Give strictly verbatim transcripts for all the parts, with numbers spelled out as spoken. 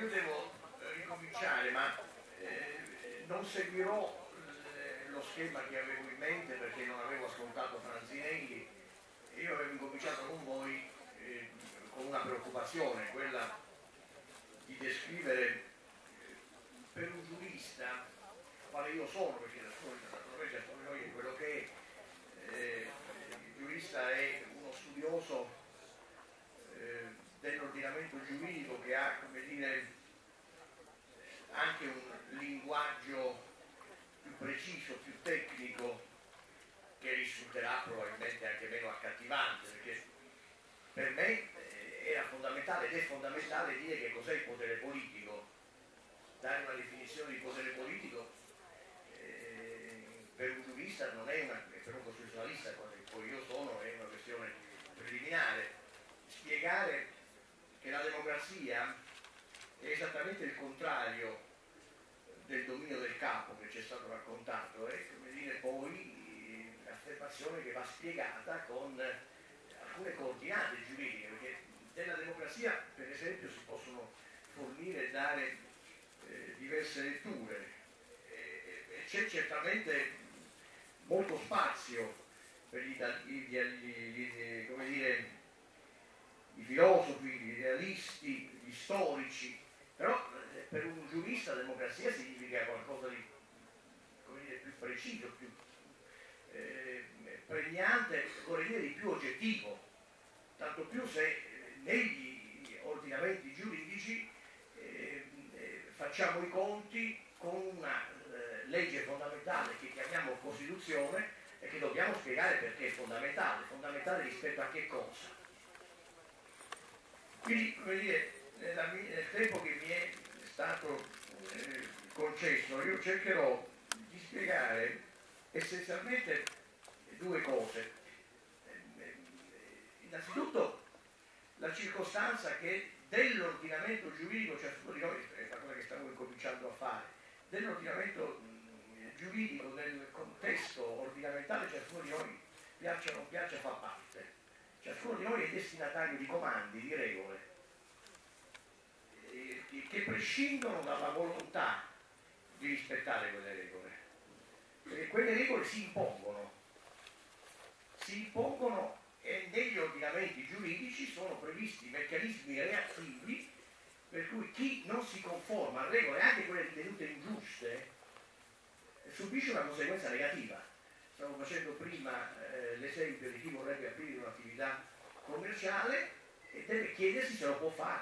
io devo ricominciare, ma eh, non seguirò eh, lo schema che avevo in mente perché non avevo ascoltato Franzinelli. Io avevo incominciato con voi eh, con una preoccupazione, quella di descrivere eh, per un giurista, quale io sono, perché naturalmente ciascuno di noi è quello che è, eh, il giurista è uno studioso eh, dell'ordinamento giuridico che ha, come dire, anche un linguaggio più preciso, più tecnico, che risulterà probabilmente anche meno accattivante, perché per me eh, era fondamentale ed è fondamentale dire che cos'è il potere politico, dare una definizione di potere politico eh, per un giurista non è una, per un costituzionalista, come poi io sono, è una questione preliminare. Spiegare che la democrazia è esattamente il contrario del dominio del capo che ci è stato raccontato, è come dire poi un'affermazione che va spiegata con alcune coordinate giuridiche, perché della democrazia per esempio si possono fornire e dare eh, diverse letture e, e c'è certamente molto spazio per gli, gli, gli, gli, come dire, i filosofi, gli idealisti, gli storici, però eh, per un giurista la democrazia significa qualcosa di, come dire, più preciso, più eh, pregnante, vorrei dire di più oggettivo, tanto più se eh, negli ordinamenti giuridici eh, eh, facciamo i conti con una eh, legge fondamentale che chiamiamo Costituzione e che dobbiamo spiegare perché è fondamentale, fondamentale rispetto a che cosa. Quindi, come dire, nella, nel tempo che mi è stato eh, concesso, io cercherò di spiegare essenzialmente due cose. Eh, innanzitutto la circostanza che dell'ordinamento giuridico, ciascuno di noi, è la cosa che stiamo incominciando a fare, dell'ordinamento giuridico, nel contesto ordinamentale, ciascuno di noi, piaccia o non piaccia, fa parte. Ciascuno di noi è destinatario di comandi, di regole, eh, che prescindono dalla volontà di rispettare quelle regole. Perché quelle regole si impongono, si impongono e negli ordinamenti giuridici sono previsti meccanismi reattivi per cui chi non si conforma a regole, anche quelle ritenute ingiuste, subisce una conseguenza negativa. Stavo facendo prima eh, l'esempio di chi vorrebbe aprire un'attività commerciale e deve chiedersi se lo può fare.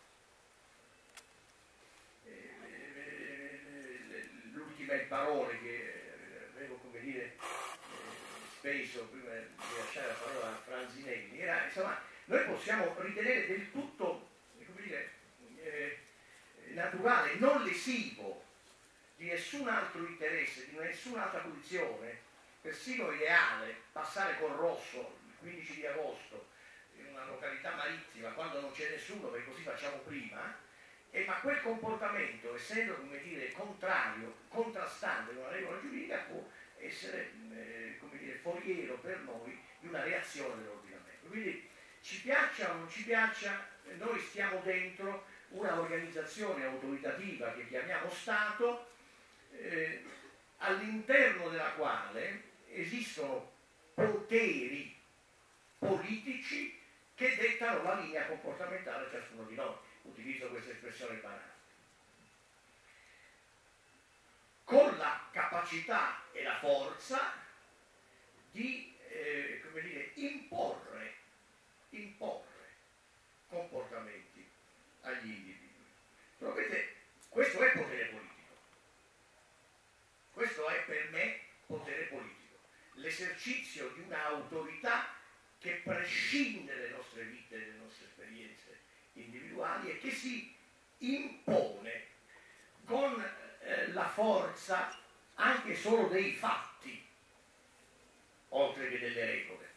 Eh, eh, l'ultime parole che avevo, come dire, eh, speso prima di lasciare la parola a Franzinelli era, insomma, noi possiamo ritenere del tutto, come dire, eh, naturale, non lesivo di nessun altro interesse, di nessun'altra posizione, persino ideale, passare col rosso il quindici di agosto in una località marittima quando non c'è nessuno, perché così facciamo prima, e ma quel comportamento, essendo, come dire, contrario, contrastante con una regola giuridica, può essere eh, come dire, foriero per noi di una reazione dell'ordinamento. Quindi ci piaccia o non ci piaccia, noi stiamo dentro una organizzazione autoritativa che chiamiamo Stato, eh, all'interno della quale esistono poteri politici che dettano la linea comportamentale a ciascuno di noi. Utilizzo questa espressione banale. Con la capacità e la forza di eh, come dire, imporre, imporre comportamenti agli individui. Vedete, questo è potere politico. Questo è per me potere politico. L'esercizio di un'autorità che prescinde dalle nostre vite, dalle nostre esperienze individuali e che si impone con eh, la forza anche solo dei fatti, oltre che delle regole.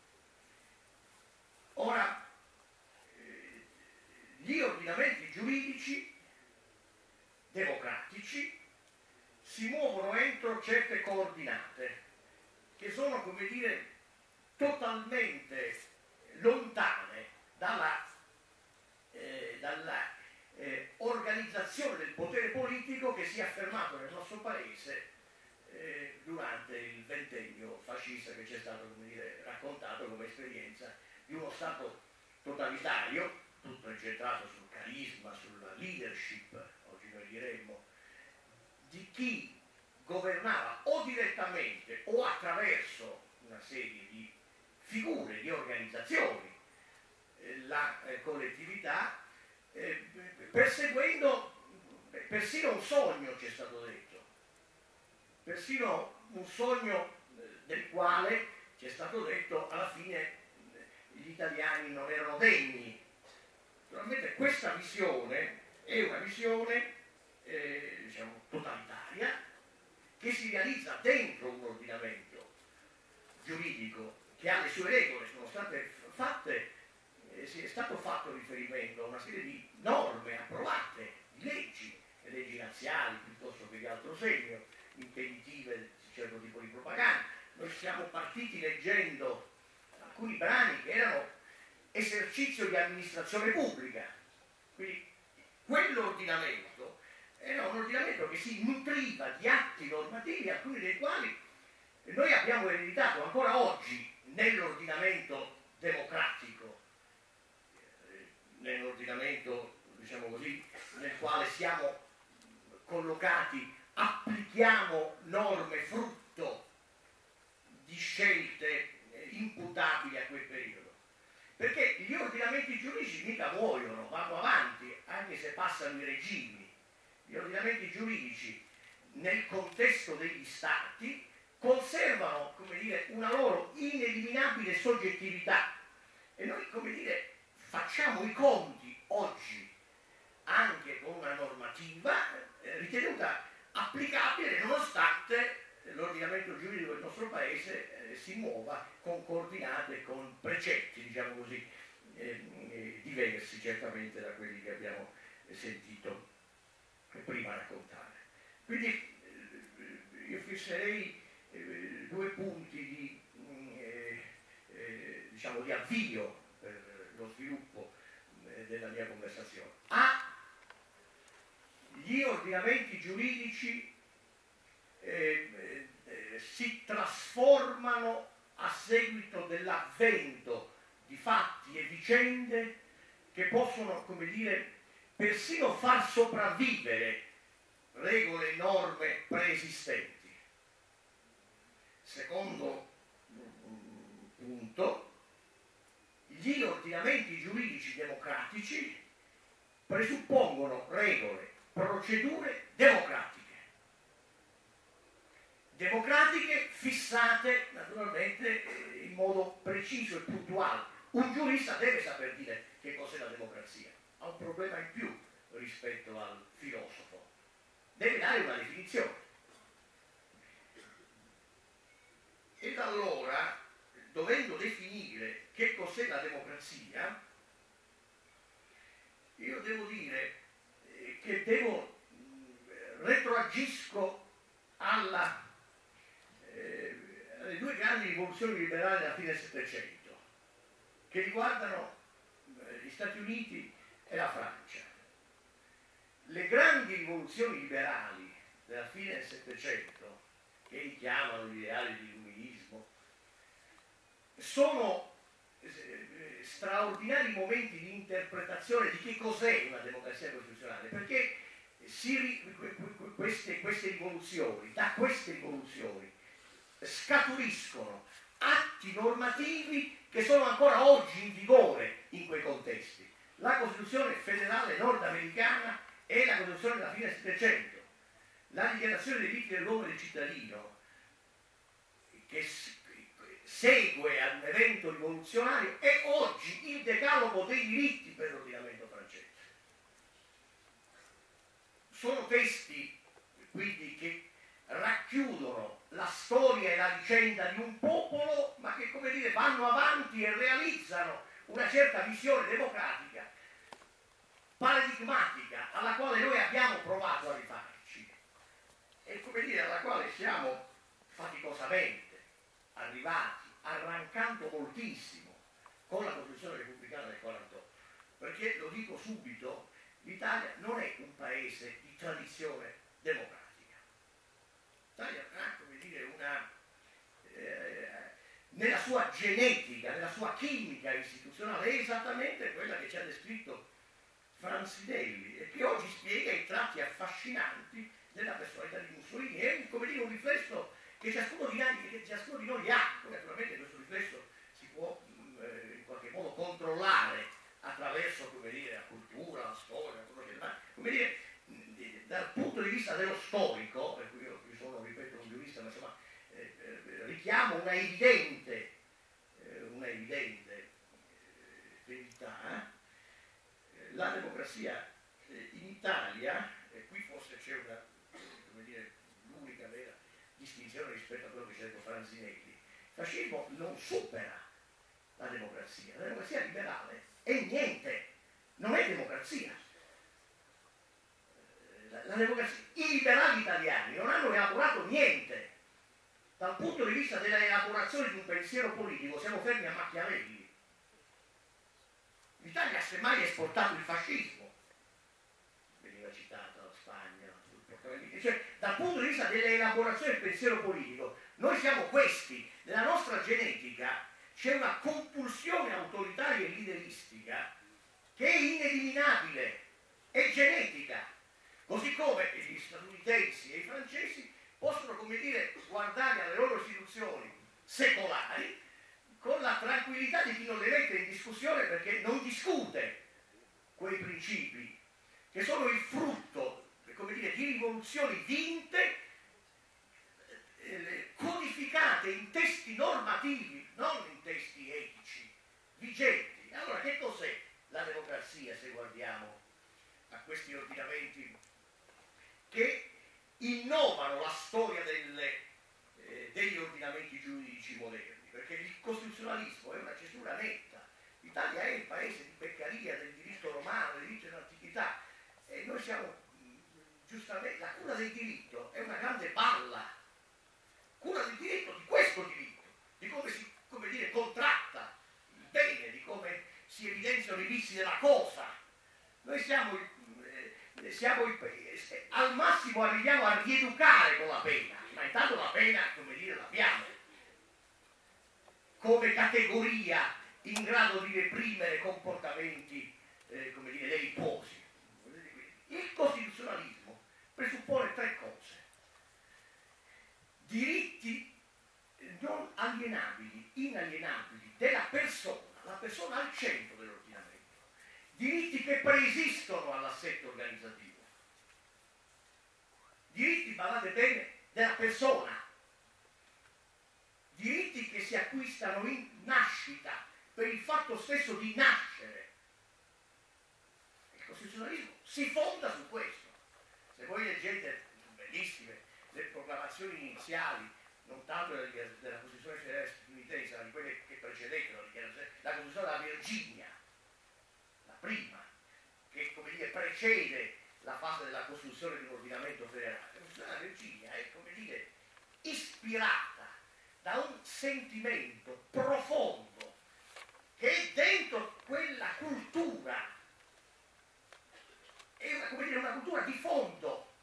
Ora, eh, gli ordinamenti giuridici democratici si muovono entro certe coordinate che sono, come dire, totalmente lontane dalla, eh, dalla eh, organizzazione del potere politico che si è affermato nel nostro paese eh, durante il ventennio fascista, che ci è stato, come dire, raccontato come esperienza di uno Stato totalitario, tutto incentrato sul carisma, sulla leadership, oggi noi diremmo, di chi governava o direttamente o attraverso una serie di figure, di organizzazioni, eh, la eh, collettività, eh, perseguendo eh, persino un sogno, ci è stato detto, persino un sogno eh, del quale ci è stato detto alla fine eh, gli italiani non erano degni. Naturalmente questa visione è una visione eh, diciamo totalitaria, che si realizza dentro un ordinamento giuridico che ha le sue regole, sono state fatte, eh, è stato fatto riferimento a una serie di norme approvate, di leggi, leggi razziali piuttosto che di altro segno, impeditive di certo tipo di propaganda. Noi siamo partiti leggendo alcuni brani che erano esercizio di amministrazione pubblica, quindi quell'ordinamento era un ordinamento che si nutriva di atti normativi, alcuni dei quali noi abbiamo ereditato ancora oggi nell'ordinamento democratico, nell'ordinamento, diciamo così, nel quale siamo collocati, applichiamo norme frutto di scelte imputabili a quel periodo. Perché gli ordinamenti giuridici mica muoiono, vanno avanti, anche se passano i regimi. Gli ordinamenti giuridici nel contesto degli stati conservano, come dire, una loro ineliminabile soggettività, e noi, come dire, facciamo i conti oggi anche con una normativa eh, ritenuta applicabile nonostante l'ordinamento giuridico del nostro paese eh, si muova con coordinate e con precetti, diciamo così, eh, eh, diversi certamente da quelli che abbiamo eh, sentito prima raccontare. Quindi eh, io fisserei eh, due punti di, eh, eh, diciamo, di avvio per lo sviluppo eh, della mia conversazione. A, gli ordinamenti giuridici eh, eh, si trasformano a seguito dell'avvento di fatti e vicende che possono, come dire, persino far sopravvivere regole e norme preesistenti. Secondo punto, gli ordinamenti giuridici democratici presuppongono regole, procedure democratiche. Democratiche fissate naturalmente in modo preciso e puntuale. Un giurista deve saper dire che cos'è la democrazia. Ha un problema in più rispetto al filosofo, deve dare una definizione. Ed allora, dovendo definire che cos'è la democrazia, io devo dire che devo retroagisco alla, eh, alle due grandi rivoluzioni liberali della fine del Settecento, che riguardano eh, gli Stati Uniti e la Francia. Le grandi rivoluzioni liberali della fine del Settecento, che richiamano gli ideali dell'illuminismo, sono eh, straordinari momenti di interpretazione di che cos'è una democrazia costituzionale, perché si, queste, queste rivoluzioni, da queste rivoluzioni scaturiscono atti normativi che sono ancora oggi in vigore in quei contesti. La Costituzione federale nordamericana è la Costituzione della fine del Settecento. La dichiarazione dei diritti dell'uomo e del cittadino, che segue a un evento rivoluzionario, è oggi il decalogo dei diritti per l'ordinamento francese. Sono testi, quindi, che racchiudono la storia e la vicenda di un popolo, ma che, come dire, vanno avanti e realizzano una certa visione democratica, paradigmatica, alla quale noi abbiamo provato a rifarci e, come dire, alla quale siamo faticosamente arrivati, arrancando moltissimo con la Costituzione repubblicana del quarantotto, perché, lo dico subito, l'Italia non è un paese di tradizione democratica. L'Italia ha, come dire, una... Eh, nella sua genetica, nella sua chimica istituzionale, è esattamente quella che ci ha descritto Franzinelli e che oggi spiega i tratti affascinanti della personalità di Mussolini. È, come dire, un riflesso che ciascuno di noi, che ciascuno di noi ha. Poi, naturalmente questo riflesso si può eh, in qualche modo controllare attraverso, come dire, la cultura, la storia, quello che ma, come dire, dal punto di vista dello storico, per cui io, io sono, ripeto, un giurista, ma insomma eh, eh, richiamo una evidente, eh, una evidente eh, verità. Eh, la democrazia eh, in Italia, e qui forse c'è una, come dire, l'unica vera distinzione rispetto a quello che ci ha detto Franzinelli, il fascismo non supera la democrazia, la democrazia liberale è niente, non è democrazia. La, la democrazia. I liberali italiani non hanno elaborato niente dal punto di vista della elaborazione di un pensiero politico, siamo fermi a Machiavelli. L'Italia ha semmai esportato il fascismo, veniva citata la Spagna, cioè dal punto di vista dell'elaborazione del pensiero politico noi siamo questi. Nella nostra genetica c'è una compulsione autoritaria e lideristica che è ineliminabile, è genetica, così come gli statunitensi e i francesi possono, come dire, guardare alle loro istituzioni secolari con la tranquillità di chi non le mette in discussione perché non discute quei principi che sono il frutto, come dire, di rivoluzioni vinte, eh, codificate in testi normativi, non in testi etici, vigenti. Allora che cos'è la democrazia se guardiamo a questi ordinamenti che innovano la storia delle, eh, degli ordinamenti giuridici moderni? Perché il costituzionalismo è una cesura netta. L'Italia è il paese di Beccaria, del diritto romano, del diritto dell'antichità, e noi siamo, giustamente, la cura del diritto è una grande balla. Cura del diritto, di questo diritto, di come si, come dire, contratta il bene, di come si evidenziano i vizi della cosa. Noi siamo, eh, siamo il, eh, al massimo arriviamo a rieducare con la pena, ma intanto la pena, come dire, l'abbiamo come categoria in grado di reprimere comportamenti, eh, come dire, delittuosi. Il costituzionalismo presuppone tre cose: diritti non alienabili, inalienabili della persona, la persona al centro dell'ordinamento, diritti che preesistono all'assetto organizzativo, diritti, badate bene, della persona, diritti che si acquistano in nascita per il fatto stesso di nascere. Il costituzionalismo si fonda su questo. Se voi leggete, bellissime, le proclamazioni iniziali, non tanto della, della Costituzione federale statunitense, ma di quelle che precedevano la dichiarazione, la Costituzione della Virginia, la prima, che, come dire, precede la fase della costruzione di un ordinamento federale. La Costituzione della Virginia è, come dire, ispirata da un sentimento profondo che è dentro quella cultura, è una, come dire, una cultura di fondo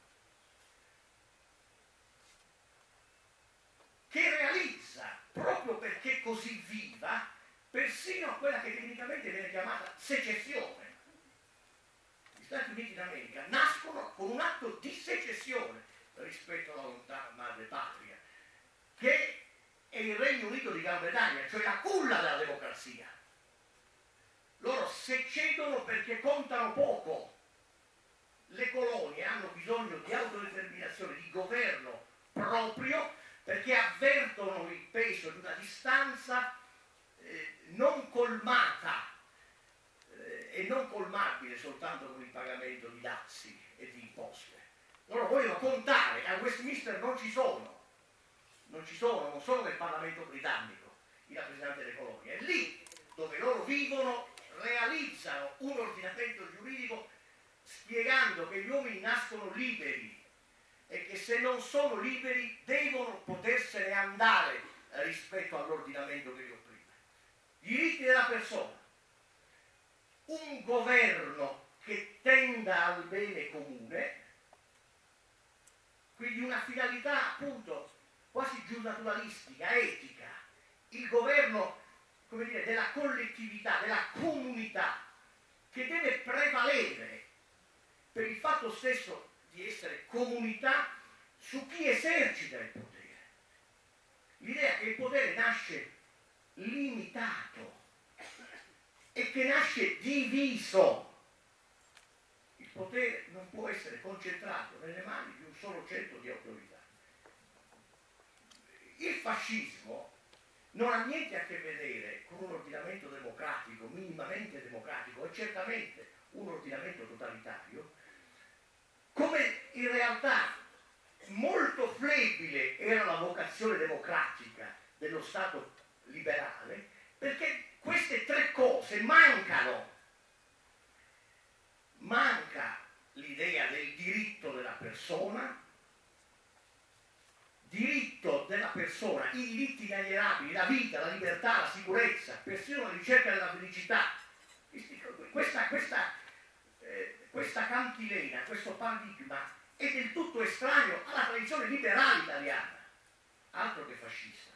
che realizza, proprio perché è così viva, persino quella che tecnicamente viene chiamata secessione. Gli Stati Uniti d'America nascono con un atto di secessione rispetto alla lontana madre patria, che è il Regno Unito di Gran Bretagna, cioè la culla della democrazia. Loro secedono perché contano poco. Le colonie hanno bisogno di autodeterminazione, di governo proprio, perché avvertono il peso di una distanza eh, non colmata eh, e non colmabile soltanto con il pagamento di dazi e di imposte. Loro vogliono contare, a Westminster non ci sono. Non ci sono, non sono nel Parlamento britannico i rappresentanti delle colonie, è lì dove loro vivono, realizzano un ordinamento giuridico spiegando che gli uomini nascono liberi e che se non sono liberi devono potersene andare rispetto all'ordinamento che li opprime. Diritti della persona, un governo che tenda al bene comune, quindi una finalità appunto quasi giusnaturalistica, etica, il governo, come dire, della collettività, della comunità, che deve prevalere per il fatto stesso di essere comunità su chi esercita il potere. L'idea che il potere nasce limitato e che nasce diviso. Il potere non può essere concentrato nelle mani di un solo centro di autorità. Il fascismo non ha niente a che vedere con un ordinamento democratico, minimamente democratico, è certamente un ordinamento totalitario, come in realtà molto flebile era la vocazione democratica dello Stato liberale, perché queste tre cose mancano. Manca l'idea del diritto della persona, diritto della persona, i diritti inalienabili, la vita, la libertà, la sicurezza, persino la ricerca della felicità. Questa, questa, eh, questa cantilena, questo paradigma è del tutto estraneo alla tradizione liberale italiana, altro che fascista.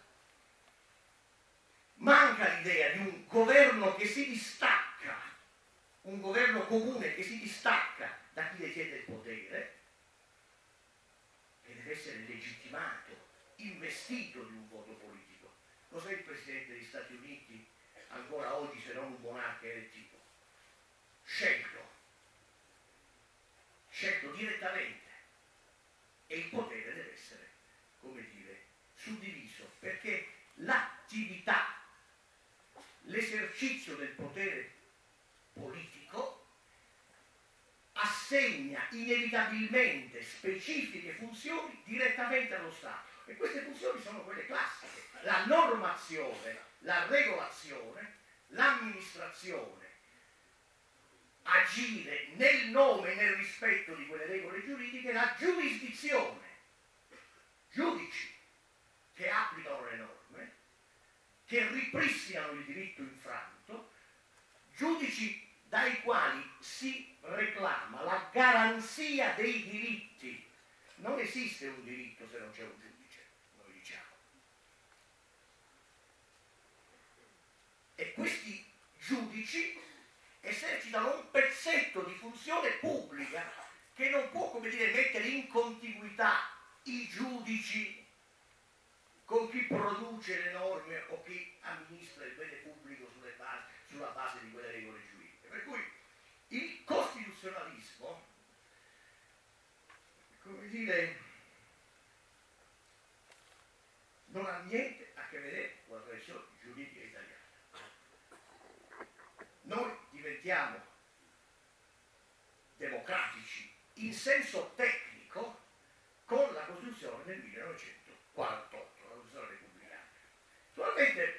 Manca l'idea di un governo che si distacca, un governo comune che si distacca da chi detiene il potere, che deve essere legittimato, investito di un voto politico. Cos'è il Presidente degli Stati Uniti ancora oggi se non un monarca elettivo? Scelto, scelto direttamente, e il potere deve essere, come dire, suddiviso, perché l'attività, l'esercizio del potere politico assegna inevitabilmente specifiche funzioni direttamente allo Stato, e queste funzioni sono quelle classiche: la normazione, la regolazione, l'amministrazione, agire nel nome e nel rispetto di quelle regole giuridiche, la giurisdizione, giudici che applicano le norme, che ripristinano il diritto infranto, giudici dai quali si reclama la garanzia dei diritti. Non esiste un diritto se non c'è un giudice, noi diciamo. E questi giudici esercitano un pezzetto di funzione pubblica che non può, come dire, mettere in contiguità i giudici con chi produce le norme o chi amministra il bene pubblico sulle base, sulla base di quelle regole giuridiche. Per cui il costituzionalismo, come dire, non ha niente a che vedere con la tradizione giuridica italiana. Noi diventiamo democratici in senso tecnico con la Costituzione del millenovecentoquarantotto, la Costituzione repubblicana. Naturalmente,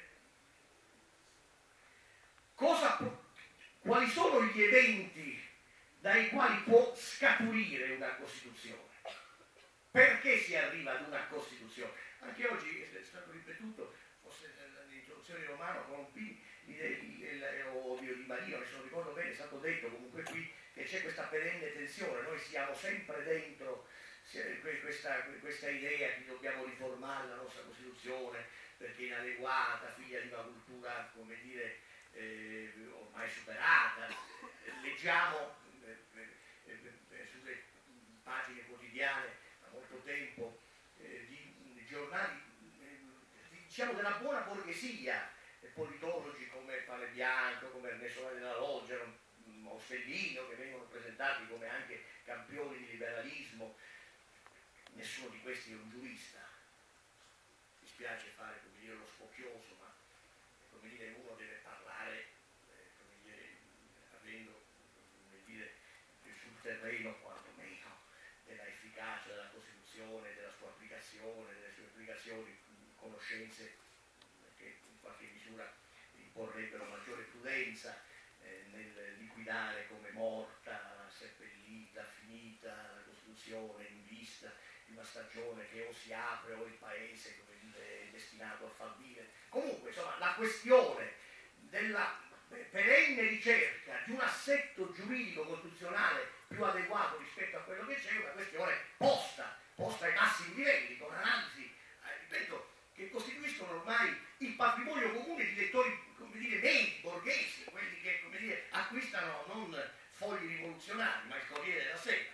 cosa, quali sono gli eventi dai quali può scaturire una Costituzione? Perché si arriva ad una Costituzione? Anche oggi è stato ripetuto, forse nell'introduzione di Romano Colompini o di Maria, se non ricordo bene, è stato detto comunque qui che c'è questa perenne tensione, noi siamo sempre dentro questa, questa idea che dobbiamo riformare la nostra Costituzione perché è inadeguata, figlia di una cultura, come dire, eh, ormai superata. Leggiamo eh, eh, eh, sulle pagine quotidiane da molto tempo eh, di, di giornali eh, diciamo della buona borghesia, eh, politologi come Panebianco, come Ernesto della Loggia, Ostellino, che vengono presentati come anche campioni di liberalismo. Nessuno di questi è un giurista. Mi spiace fare, come dire, lo spocchioso, ma come dire, uno deve parlare eh, come dire, avendo come dire, sul terreno quantomeno della efficacia della Costituzione, della sua applicazione, delle sue applicazioni, conoscenze che in qualche misura imporrebbero maggiore prudenza eh, nel liquidare come morta, seppellita, finita la Costituzione in vista di una stagione che o si apre o il paese, come dire, è destinato a fallire. Comunque, insomma, la questione della perenne ricerca di un assetto giuridico costituzionale più adeguato rispetto a quello che c'è, è una questione posta, posta ai massimi livelli, con analisi, eh, ripeto, che costituiscono ormai il patrimonio comune di lettori, come dire, medi, borghesi, quelli che, come dire, acquistano non fogli rivoluzionari, ma il Corriere della Sera.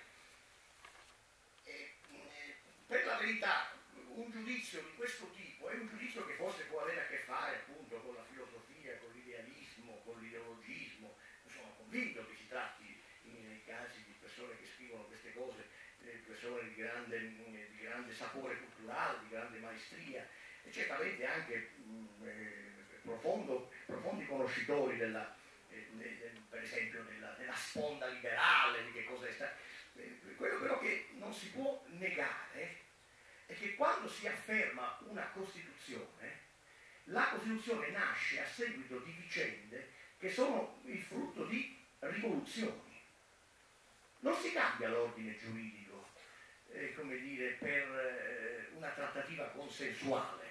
E, eh, per la verità, un giudizio di questo tipo è un giudizio che forse può avere a che fare appunto con la filosofia, con l'idealismo, con l'ideologismo. Sono convinto che si tratti nei casi di persone che scrivono queste cose, eh, persone di grande, di grande sapore culturale, di grande maestria, e certamente anche mh, eh, profondo, profondi conoscitori della, eh, de, per esempio della, della sponda liberale, di che cosa è stato. Eh, quello però che non si può negare è che quando si afferma una Costituzione, la Costituzione nasce a seguito di vicende che sono il frutto di rivoluzioni. Non si cambia l'ordine giuridico, eh, come dire, per eh, una trattativa consensuale.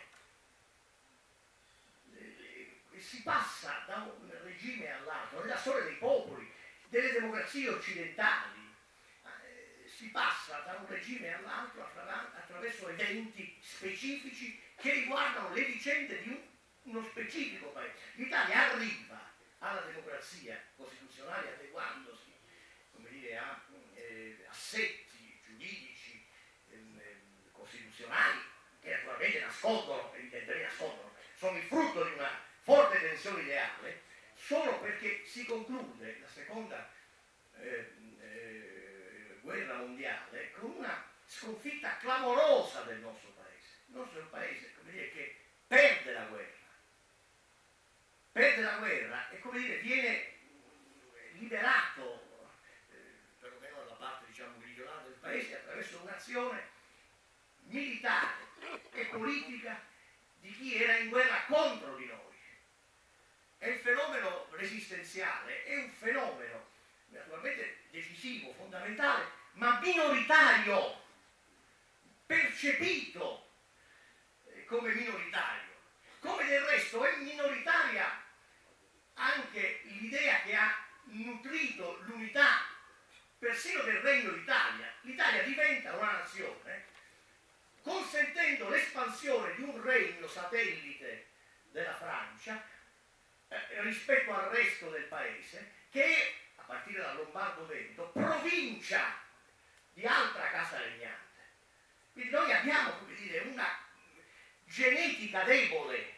Eh, si passa da un regime all'altro, nella storia dei popoli, delle democrazie occidentali, si passa da un regime all'altro attraverso eventi specifici che riguardano le vicende di un, uno specifico paese. L'Italia arriva alla democrazia costituzionale adeguandosi, come dire, a eh, assetti giuridici eh, costituzionali che naturalmente nascondono, evidentemente nascondono, sono il frutto di una forte tensione ideale, solo perché si conclude la seconda eh, guerra mondiale con una sconfitta clamorosa del nostro paese. Il nostro paese, come dire, che perde la guerra, perde la guerra e, come dire, viene liberato, eh, perlomeno dalla parte, diciamo, meridionale del paese, attraverso un'azione militare e politica di chi era in guerra contro di noi. E il fenomeno resistenziale è un fenomeno naturalmente decisivo, fondamentale, ma minoritario, percepito come minoritario. Come del resto è minoritaria anche l'idea che ha nutrito l'unità persino del Regno d'Italia. L'Italia diventa una nazione consentendo l'espansione di un regno satellite della Francia eh, rispetto al resto del paese, che è, a partire dal Lombardo-Veneto, provincia di altra casa regnante. Quindi noi abbiamo, come dire, una genetica debole,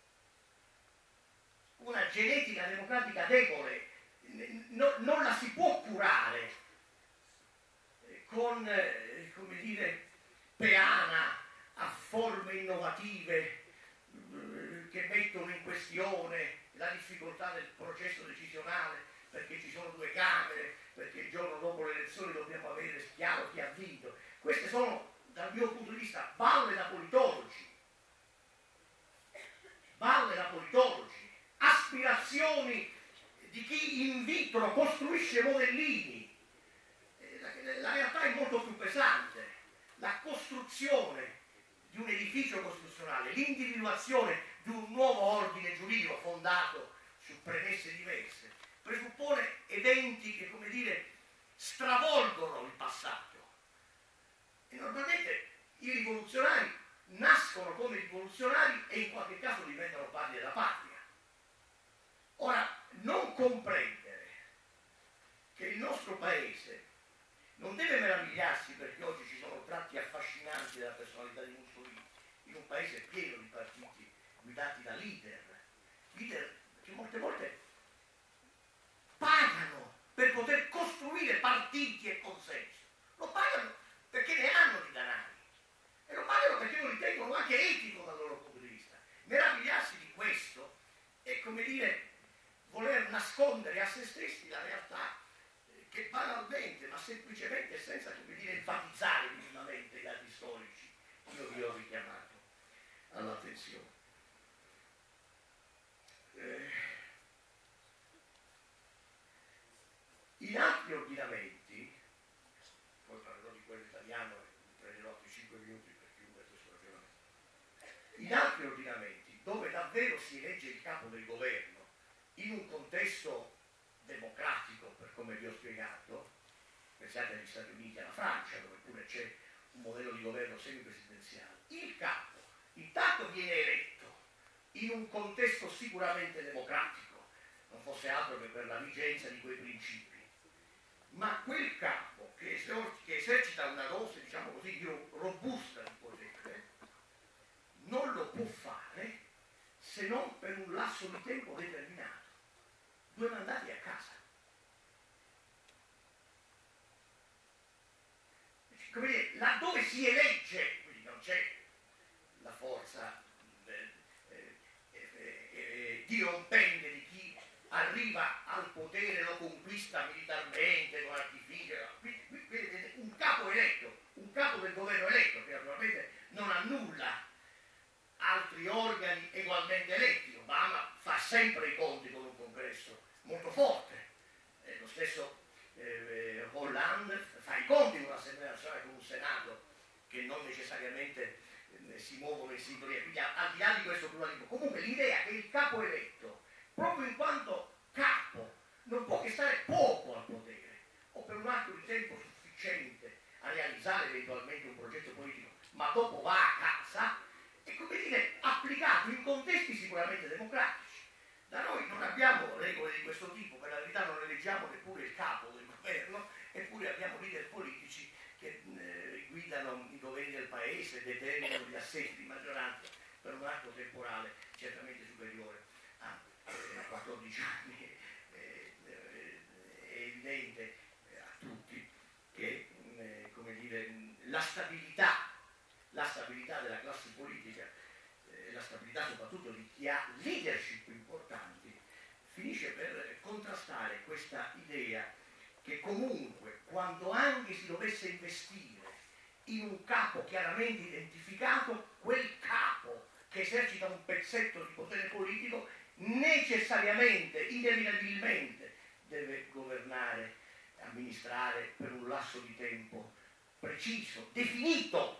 una genetica democratica debole, no, non la si può curare con, eh, come dire, peana a forme innovative eh, che mettono in questione la difficoltà del processo decisionale, perché ci sono due Camere, perché il giorno dopo le elezioni dobbiamo avere chiaro chi ha vinto. Queste sono, dal mio punto di vista, balle da politologi, balle da politologi, aspirazioni di chi in vitro costruisce modellini. La, la realtà è molto più pesante. La costruzione di un edificio costituzionale, l'individuazione di un nuovo ordine giuridico fondato su premesse diverse, presuppone eventi che, come dire, stravolgono il passato. E normalmente i rivoluzionari nascono come rivoluzionari e in qualche caso diventano padri della patria. Ora, non comprendere che il nostro paese non deve meravigliarsi perché oggi ci sono tratti affascinanti della personalità di Mussolini, in un paese pieno di partiti guidati da leader, leader che molte volte pagano per poter costruire partiti e consenso. Lo pagano perché ne hanno di danari e lo pagano perché lo ritengono anche etico dal loro punto di vista. Meravigliarsi di questo è, come dire, voler nascondere a se stessi la realtà che banalmente, ma semplicemente senza, come dire, enfatizzare minimamente i dati storici, io vi ho richiamato all'attenzione. Eh, in altri ordinamenti, poi parlerò di quello italiano e prenderò altri cinque minuti per chiudere questo ragionamento, in altri ordinamenti dove davvero si elegge il capo del governo in un contesto contesto democratico, per come vi ho spiegato, pensate agli Stati Uniti e alla Francia, dove pure c'è un modello di governo semipresidenziale, il capo intanto viene eletto in un contesto sicuramente democratico, non fosse altro che per la vigenza di quei principi, ma quel capo che, eser- che esercita una dose, diciamo così, di robusta di potere, non lo può fare se non per un lasso di tempo determinato, due mandati a casa. Come dire, laddove si elegge, quindi non c'è la forza eh, eh, eh, eh, dirompente di chi arriva al potere, lo conquista militarmente, con artificio, qui, qui, qui, un capo eletto, un capo del governo eletto, che naturalmente non annulla altri organi ugualmente eletti. Obama fa sempre i conti con un congresso molto forte, eh, lo stesso eh, Hollande fa i conti con l'Assemblea nazionale, con un Senato che non necessariamente eh, si muovono in sintonia, quindi al di là di questo pluralismo, comunque l'idea che il capo eletto, proprio in quanto capo, non può che stare poco al potere o per un arco di tempo sufficiente a realizzare eventualmente un progetto politico, ma dopo va a casa, è come dire applicato in contesti sicuramente democratici. Da noi non abbiamo regole di questo tipo, per la verità non eleggiamo neppure il capo del governo, eppure abbiamo leader politici che eh, guidano i governi del paese, determinano gli assetti di maggioranza per un arco temporale certamente superiore a eh, quattordici anni. Eh, eh, è evidente eh, a tutti che eh, come dire, la stabilità, la stabilità della classe politica, eh, la stabilità soprattutto di chi ha leadership importanti, finisce per contrastare questa idea che comunque, quando anche si dovesse investire in un capo chiaramente identificato, quel capo che esercita un pezzetto di potere politico necessariamente, inevitabilmente deve governare, amministrare per un lasso di tempo preciso, definito.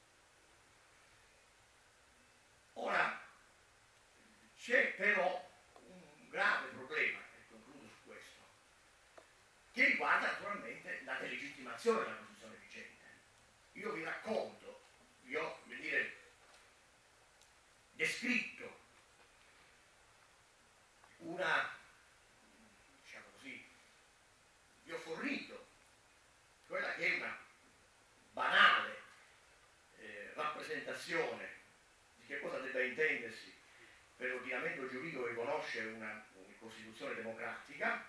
Ora, c'è però un grave problema, e concludo su questo, che riguarda naturalmente la delegittimazione della Costituzione vigente. Io vi racconto, vi ho, come dire, descritto una, diciamo così, vi ho fornito quella che è una banale eh, rappresentazione di che cosa debba intendersi per l'ordinamento giuridico che conosce una, una Costituzione democratica.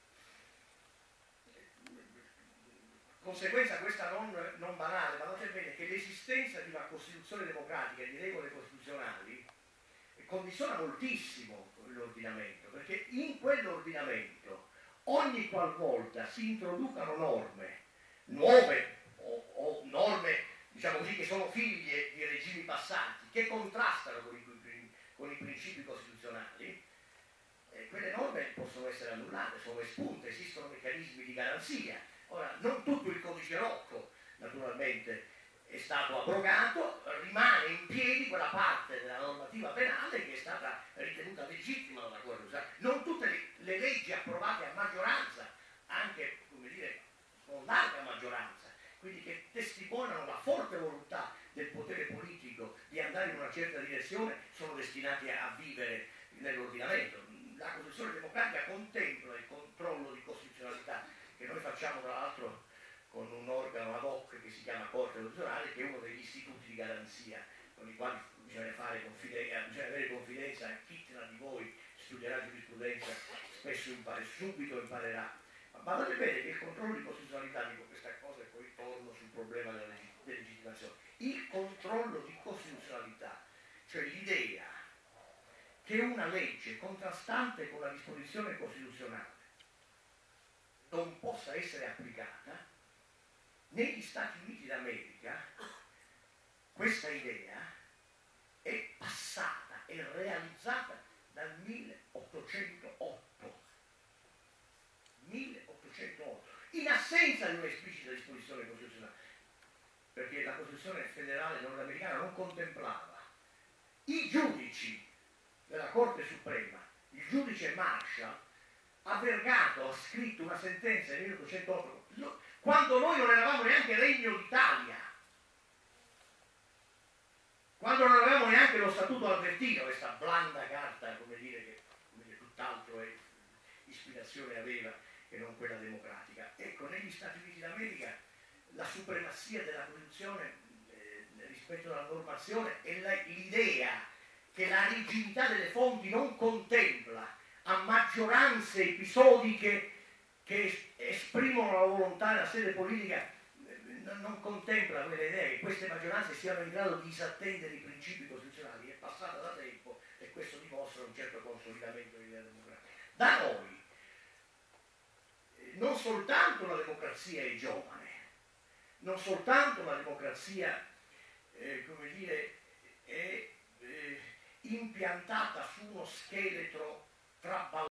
Conseguenza questa non, non banale, ma notate bene che l'esistenza di una Costituzione democratica e di regole costituzionali condiziona moltissimo l'ordinamento, perché in quell'ordinamento ogni qualvolta si introducano norme nuove o, o norme, diciamo così, che sono figlie di regimi passati, che contrastano con i, con i principi costituzionali, eh, quelle norme possono essere annullate, sono espunte, esistono meccanismi di garanzia. Ora, non tutto il codice Rocco, naturalmente, è stato abrogato, rimane in piedi quella parte della normativa penale che è stata ritenuta legittima dalla Corte Costituzionale. Non tutte le, le leggi approvate a maggioranza, anche, come dire, con larga maggioranza, quindi che testimoniano la forte volontà del potere politico di andare in una certa direzione, sono destinati a vivere nell'ordinamento. La Costituzione democratica contempla il controllo di costituzionalità che noi facciamo tra l'altro con un organo ad hoc che si chiama Corte Costituzionale, che è uno degli istituti di garanzia con i quali bisogna, fare confidenza, bisogna avere confidenza. Chi tra di voi studierà giurisprudenza spesso impara, subito imparerà. Ma guardate bene che il controllo di costituzionalità, dico questa cosa e poi torno sul problema della delegittimazione. Il controllo di costituzionalità, cioè l'idea che una legge contrastante con la disposizione costituzionale non possa essere applicata, negli Stati Uniti d'America questa idea è passata, è realizzata dal milleottocentootto. milleottocentootto, in assenza di un'esplicita disposizione costituzionale, perché la Costituzione federale nordamericana non contemplava i giudici della Corte Suprema, il giudice Marshall ha vergato, ha scritto una sentenza nel milleottocentotto, quando noi non eravamo neanche Regno d'Italia, quando non avevamo neanche lo Statuto Albertino, questa blanda carta, come dire, che come dire, tutt'altro è, ispirazione aveva che non quella democratica. Ecco, negli Stati Uniti d'America la supremazia della Costituzione eh, rispetto alla normazione e l'idea che la rigidità delle fonti non contempla a maggioranze episodiche che esprimono la volontà nella sede politica, non contempla quella idea che queste maggioranze siano in grado di disattendere i principi costituzionali, è passata da tempo e questo dimostra un certo consolidamento dell'idea democratica. Da noi non soltanto la democrazia è giovane, non soltanto la democrazia eh, come dire, è eh, impiantata su uno scheletro traballante,